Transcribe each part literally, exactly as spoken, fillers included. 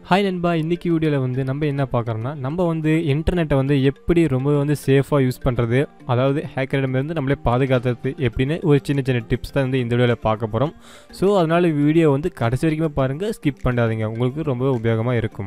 Hi நண்பா, இன்றைக்கி வீடியோவில் வந்து நம்ம என்ன பார்க்குறோம்னா, நம்ம வந்து இன்டர்நெட்டை வந்து எப்படி ரொம்ப வந்து சேஃபாக யூஸ் பண்ணுறது, அதாவது ஹேக்கரிடமிருந்து நம்மளே பாதுகாத்துறது எப்படின்னு ஒரு சின்ன சின்ன டிப்ஸ் தான் வந்து இந்த வீடியோவில் பார்க்க போகிறோம். ஸோ அதனால் வீடியோ வந்து கடைசி வரைக்குமே பாருங்கள், ஸ்கிப் பண்ணாதீங்க, உங்களுக்கு ரொம்ப உபயோகமாக இருக்கும்.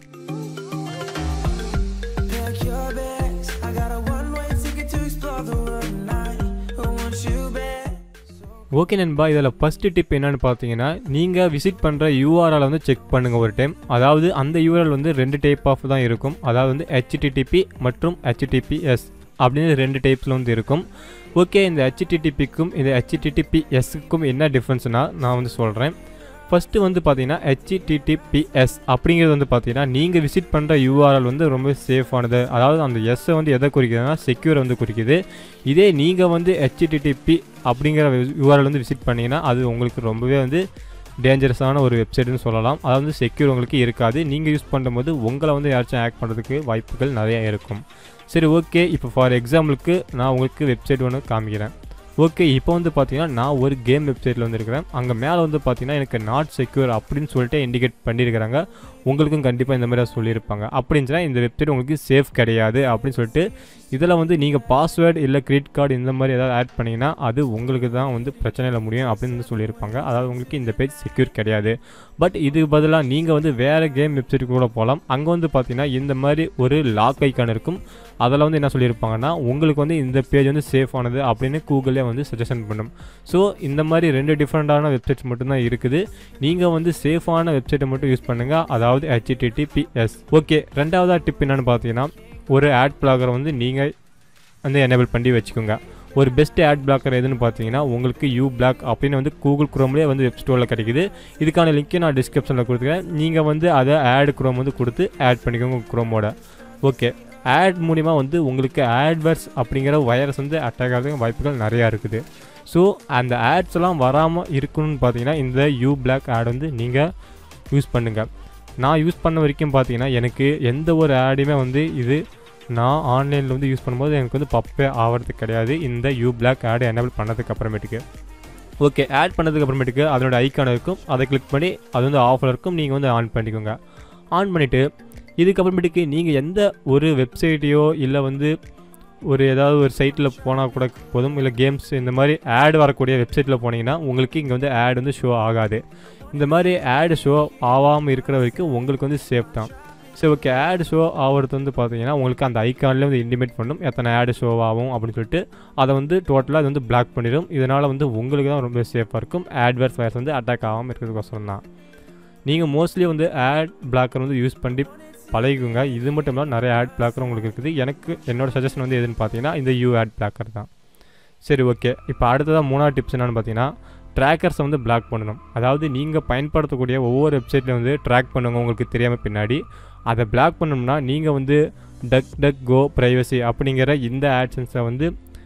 ஓகே நண்பா, இதில் ஃபஸ்ட்டு டிப் என்னென்னு பார்த்தீங்கன்னா, நீங்கள் விசிட் பண்ணுற யூஆர்எல் வந்து செக் பண்ணுங்கள் ஒரு டைம். அதாவது அந்த யூஆர்எல் வந்து ரெண்டு டைப் ஆஃப் தான் இருக்கும். அதாவது வந்து ஹெச்டிடிபி மற்றும் ஹெச்டிடிபிஎஸ் அப்படின்னு ரெண்டு டைப்ஸில் வந்து இருக்கும். ஓகே, இந்த ஹெச்டிடிபிக்கும் இந்த ஹெச்டிடிபிஎஸ்க்கும் என்ன டிஃப்ரென்ஸ்னால் நான் வந்து சொல்கிறேன். ஃபஸ்ட்டு வந்து பார்த்தீங்கன்னா ஹெச்டிடிபிஎஸ் அப்படிங்கிறது வந்து பார்த்தீங்கன்னா, நீங்கள் விசிட் பண்ணுற யூஆர்எல் வந்து ரொம்ப சேஃபானது. அதாவது அந்த எஸ்ஸை வந்து எதை குறிக்குதுன்னா செக்யூரை வந்து குறிக்குது. இதே நீங்கள் வந்து ஹெச்டிடிபி அப்படிங்கிற யூஆர்எல் வந்து விசிட் பண்ணிங்கன்னா அது உங்களுக்கு ரொம்பவே வந்து டேஞ்சரஸான ஒரு வெப்சைட்னு சொல்லலாம். அதாவது வந்து செக்யூர் உங்களுக்கு இருக்காது. நீங்கள் யூஸ் பண்ணும்போது உங்களை வந்து யாராச்சும் ஹேக் பண்ணுறதுக்கு வாய்ப்புகள் நிறையா இருக்கும். சரி, ஓகே, இப்போ ஃபார் எக்ஸாம்பிளுக்கு நான் உங்களுக்கு வெப்சைட் ஒன்று காமிக்கிறேன். ஓகே, இப்போ வந்து பார்த்தீங்கன்னா நான் ஒரு கேம் வெப்சைட்டில் வந்து இருக்கிறேன். அங்கே மேலே வந்து பார்த்தீங்கன்னா எனக்கு நாட் செக்யூர் அப்படின்னு சொல்லிட்டு இண்டிகேட் பண்ணியிருக்கிறாங்க. உங்களுக்கும் கண்டிப்பாக இந்த மாதிரி சொல்லியிருப்பாங்க. அப்படின்னா இந்த வெப்சைட் உங்களுக்கு சேஃப் கிடையாது அப்படின்னு சொல்லிட்டு இதில் வந்து நீங்கள் பாஸ்வேர்டு இல்லை கிரெடிட் கார்டு இந்த மாதிரி ஏதாவது ஆட் பண்ணிங்கன்னா அது உங்களுக்கு தான் வந்து பிரச்சனையில் முடியும் அப்படின்னு வந்து சொல்லியிருப்பாங்க. அதாவது உங்களுக்கு இந்த பேஜ் செக்யூர் கிடையாது. பட் இதுக்கு பதிலாக நீங்கள் வந்து வேறு கேம் வெப்சைட்டுக்கு கூட போகலாம். அங்கே வந்து பார்த்தீங்கன்னா இந்த மாதிரி ஒரு லாக் ஐக்கான் இருக்கும். அதில் வந்து என்ன சொல்லியிருப்பாங்கன்னா, உங்களுக்கு வந்து இந்த பேஜ் வந்து சேஃபானது அப்படின்னு கூகுளே வந்து சஜஷன் பண்ணும். ஸோ இந்த மாதிரி ரெண்டு டிஃப்ரெண்ட்டான வெப்சைட்ஸ் மட்டும்தான் இருக்குது. நீங்கள் வந்து சேஃபான வெப்சைட்டை மட்டும் யூஸ் பண்ணுங்கள், அதாவது ஹெச்டிடிபிஎஸ். ஓகே, ரெண்டாவதாக டிப் என்னென்னு பார்த்தீங்கன்னா, ஒரு ஆட் பிளாக்கரை வந்து நீங்கள் வந்து எனேபிள் பண்ணி வச்சுக்கோங்க. ஒரு பெஸ்ட் ஆட் பிளாக்கர் எதுன்னு பார்த்தீங்கன்னா, உங்களுக்கு யூ பிளாக் அப்படின்னு வந்து கூகுள் குரோம்லேயே வந்து வெப் ஸ்டோரில் கிடைக்குது. இதுக்கான லிங்க்கை நான் டிஸ்கிரிப்ஷனில் கொடுத்துருக்கேன். நீங்கள் வந்து அதை ஆட் குரோம் வந்து கொடுத்து ஆட் பண்ணிக்கோங்க குரோமோட. ஓகே, ஆட் மூலிமா வந்து உங்களுக்கு ஆட்வர்ஸ் அப்படிங்கிற வைரஸ் வந்து அட்டாக் ஆகிறதுக்கு வாய்ப்புகள் நிறையா இருக்குது. ஸோ அந்த ஆட்ஸ் எல்லாம் வராமல் இருக்கணும்னு பார்த்தீங்கன்னா இந்த யூ பிளாக் ஆட் வந்து நீங்கள் யூஸ் பண்ணுங்கள். நான் யூஸ் பண்ண வரைக்கும் பார்த்தீங்கன்னா எனக்கு எந்த ஒரு ஆடுமே வந்து இது நான் ஆன்லைனில் வந்து யூஸ் பண்ணும்போது எனக்கு வந்து பப்பே ஆகிறது கிடையாது, இந்த யூ பிளாக் ஆடு எனேபிள் பண்ணதுக்கு அப்புறமேட்டுக்கு. ஓகே, ஆட் பண்ணதுக்கு அப்புறமேட்டுக்கு அதனோட ஐக்கான் இருக்கும், அதை கிளிக் பண்ணி அது வந்து ஆஃபில் இருக்கும். நீங்கள் வந்து ஆன் பண்ணிக்கோங்க. ஆன் பண்ணிவிட்டு இதுக்கப்புறமேட்டுக்கு நீங்கள் எந்த ஒரு வெப்சைட்டையோ இல்லை வந்து ஒரு ஏதாவது ஒரு சைட்டில் போனால் கூட போதும், இல்லை கேம்ஸ் இந்த மாதிரி ஆட் வரக்கூடிய வெப்சைட்டில் போனீங்கன்னா உங்களுக்கு இங்கே வந்து ஆட் வந்து ஷோ ஆகாது. இந்த மாதிரி ஆடு ஷோ ஆகாமல் இருக்கிற வரைக்கும் உங்களுக்கு வந்து சேஃப் தான். சரி, ஓகே, ஆடு ஷோ ஆகிறது வந்து பார்த்தீங்கன்னா உங்களுக்கு அந்த ஐக்கான்லேயே வந்து இண்டிமேட் பண்ணும் எத்தனை ஆடு ஷோ ஆகும் அப்படின்னு சொல்லிட்டு. அதை வந்து டோட்டலாக அது வந்து பிளாக் பண்ணிடும். இதனால் வந்து உங்களுக்கு தான் ரொம்ப சேஃபாக இருக்கும். ஆட்வேர்ஸ் வைரஸ் வந்து அட்டாக் ஆகாமல் இருக்கிறதுக்கோசரம் தான். நீங்கள் மோஸ்ட்லி வந்து ஆட் பிளாக்கர் வந்து யூஸ் பண்ணி பழகிக்குங்க. இது மட்டும் இல்லாமல் நிறைய ஆட் பிளாக்கர் உங்களுக்கு இருக்குது. எனக்கு என்னோடய சஜஷன் வந்து எதுன்னு பார்த்தீங்கன்னா இந்த யூ ஆட் பிளாக்கர் தான். சரி, ஓகே, இப்போ அடுத்ததாக மூணாவது டிப்ஸ் என்னென்னு பார்த்தீங்கன்னா, ட்ராக்கர்ஸை வந்து பிளாக் பண்ணணும். அதாவது நீங்கள் பயன்படுத்தக்கூடிய ஒவ்வொரு வெப்சைட்லையும் வந்து ட்ராக் பண்ணுங்க உங்களுக்கு தெரியாமல் பின்னாடி. அதை பிளாக் பண்ணணும்னா நீங்கள் வந்து டக் டக் கோ ப்ரைவசி அப்படிங்கிற இந்த ஆட்சன்ஸை வந்து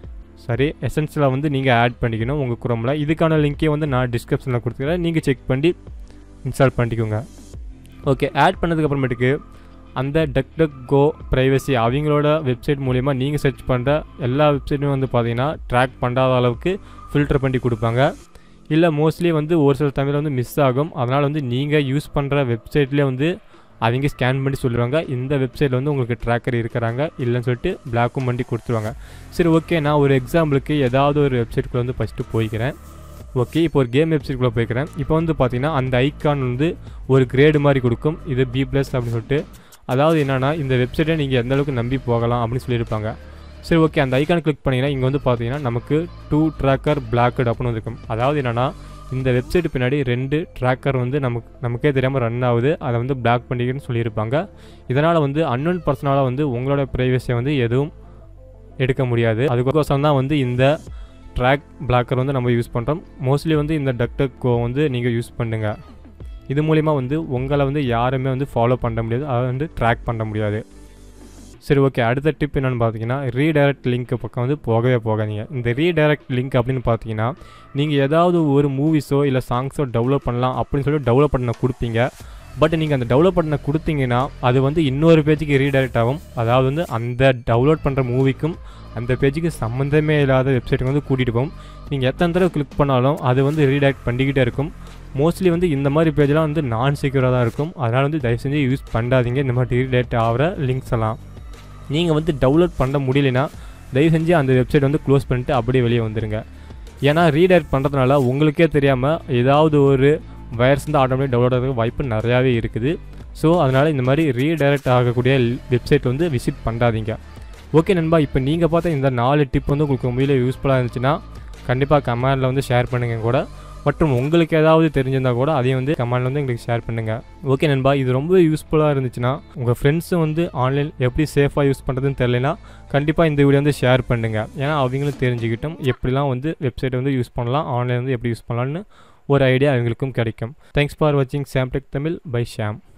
சரி எசன்ஸில் வந்து நீங்கள் ஆட் பண்ணிக்கணும் உங்கள் குரோமில். இதுக்கான லிங்க்கே வந்து நான் டிஸ்கிரிப்ஷனில் கொடுத்துக்கிறேன், நீங்கள் செக் பண்ணி இன்ஸ்டால் பண்ணிக்கோங்க. ஓகே, ஆட் பண்ணதுக்கப்புறமேட்டுக்கு அந்த டக் டக் கோ ப்ரைவசி அவங்களோட வெப்சைட் மூலிமா நீங்கள் சர்ச் பண்ணுற எல்லா வெப்சைட்டும் வந்து பார்த்தீங்கன்னா ட்ராக் பண்ணாத அளவுக்கு ஃபில்டர் பண்ணி கொடுப்பாங்க. இல்லை மோஸ்ட்லி வந்து ஒரு சில தமிழில் வந்து மிஸ் ஆகும். அதனால் வந்து நீங்கள் யூஸ் பண்ணுற வெப்சைட்லேயே வந்து அவங்க ஸ்கேன் பண்ணி சொல்லுவாங்க இந்த வெப்சைட்டில் வந்து உங்களுக்கு ட்ராக்கர் இருக்கிறாங்க இல்லைன்னு சொல்லிட்டு பிளாக்கும் பண்ணி கொடுத்துருவாங்க. சரி, ஓகே, நான் ஒரு எக்ஸாம்பிளுக்கு ஏதாவது ஒரு வெப்சைட்டுக்குள்ளே வந்து ஃபஸ்ட்டு போய்க்கிறேன். ஓகே, இப்போ ஒரு கேம் வெப்சைட்டுக்குள்ளே போய்க்கிறேன். இப்போ வந்து பார்த்தீங்கன்னா அந்த ஐக்கான் வந்து ஒரு கிரேடு மாதிரி கொடுக்கும், இது பி ப்ளஸ் அப்படின்னு சொல்லிட்டு. அதாவது என்னென்னா இந்த வெப்சைட்டை நீங்கள் எந்த அளவுக்கு நம்பி போகலாம் அப்படின்னு சொல்லியிருப்பாங்க. சரி, ஓகே, அந்த ஐக்கான் கிளிக் பண்ணிங்கன்னா இங்கே வந்து பார்த்தீங்கன்னா நமக்கு டூ ட்ராக்கர் பிளாக்டு அப்படின்னு இருக்கும். அதாவது என்னென்னா இந்த வெப்சைட்டு பின்னாடி ரெண்டு ட்ராக்கர் வந்து நமக்கு நமக்கே தெரியாமல் ரன் ஆகுது, அதை வந்து பிளாக் பண்ணிக்கன்னு சொல்லியிருப்பாங்க. இதனால் வந்து அன்னோன் பர்சனால் வந்து உங்களோட ப்ரைவசியை வந்து எதுவும் எடுக்க முடியாது. அதுக்கோசரம் தான் வந்து இந்த ட்ராக் பிளாக்கர் வந்து நம்ம யூஸ் பண்ணுறோம். மோஸ்ட்லி வந்து இந்த டக் டக் கோ வந்து நீங்கள் யூஸ் பண்ணுங்கள். இது மூலிமா வந்து உங்களை வந்து யாருமே வந்து ஃபாலோ பண்ண முடியாது, அதை வந்து ட்ராக் பண்ண முடியாது. சரி, ஓகே, அடுத்த டிப் என்னென்னு பார்த்தீங்கன்னா, ரீடைரக்ட் லிங்க் பக்கம் வந்து போகவே போகாதீங்க. இந்த ரீடைரக்ட் லிங்க் அப்படின்னு பார்த்தீங்கன்னா, நீங்கள் ஏதாவது ஒரு மூவிஸோ இல்லை சாங்ஸோ டெவலப் பண்ணலாம் அப்படின்னு சொல்லி டெவலப் பண்ண கொடுப்பீங்க. பட் நீங்கள் அந்த டெவலப் பண்ண கொடுத்தீங்கன்னா அது வந்து இன்னொரு பேஜுக்கு ரீடைரக்ட் ஆகும். அதாவது வந்து அந்த டவுன்லோட் பண்ணுற மூவிக்கும் அந்த பேஜுக்கு சம்மந்தமே இல்லாத வெப்சைட்டுக்கு வந்து கூட்டிகிட்டு போகும். நீங்கள் எத்தனை தடவை கிளிக் பண்ணாலும் அது வந்து ரீடைரக்ட் பண்ணிக்கிட்டே இருக்கும். மோஸ்ட்லி வந்து இந்த மாதிரி பேஜ்லாம் வந்து நான் செக்யூராக தான் இருக்கும். அதனால் வந்து தயவு செஞ்சு யூஸ் பண்ணாதீங்க இந்த மாதிரி ரீடேட் ஆகிற லிங்க்ஸ் எல்லாம். நீங்கள் வந்து டவுன்லோட் பண்ண முடியலனா தயவு செஞ்சு அந்த வெப்சைட் வந்து க்ளோஸ் பண்ணிட்டு அப்படியே வெளியே வந்துடுங்க. ஏன்னா ரீடைரக்ட் பண்ணுறதுனால உங்களுக்கே தெரியாமல் ஏதாவது ஒரு வைரஸ் வந்து ஆட்டோமேட்டிக் டவுன்லோட் ஆகிறதுக்கு வாய்ப்பு நிறையாவே இருக்குது. ஸோ அதனால் இந்த மாதிரி ரீடைரக்ட் ஆகக்கூடிய வெப்சைட் வந்து விசிட் பண்ணாதீங்க. ஓகே நண்பா, இப்போ நீங்கள் பார்த்த இந்த நாலு டிப் வந்து உங்களுக்கு உண்மையிலே யூஸ்ஃபுல்லாக இருந்துச்சுன்னா கண்டிப்பாக கமெண்டில் வந்து ஷேர் பண்ணுங்கள் கூட. மற்றும் உங்களுக்கு ஏதாவது தெரிஞ்சிருந்தால் கூட அதையும் வந்து கமெண்டில் வந்து எங்களுக்கு ஷேர் பண்ணுங்கள். ஓகே நண்பா, இது ரொம்ப யூஸ்ஃபுல்லாக இருந்துச்சுன்னா உங்கள் ஃப்ரெண்ட்ஸும் வந்து ஆன்லைன் எப்படி சேஃபாக யூஸ் பண்ணுறதுன்னு தெரியலனா கண்டிப்பாக இந்த வீடியோ வந்து ஷேர் பண்ணுங்கள். ஏன்னா அவங்களும் தெரிஞ்சுக்கிட்டும் எப்படிலாம் வந்து வெப்சைட்டை வந்து யூஸ் பண்ணலாம், ஆன்லைன் வந்து எப்படி யூஸ் பண்ணலான்னு ஒரு ஐடியா அவங்களுக்கும் கிடைக்கும். தேங்க்ஸ் ஃபார் வாட்சிங் Sam tech Tamil by Sham.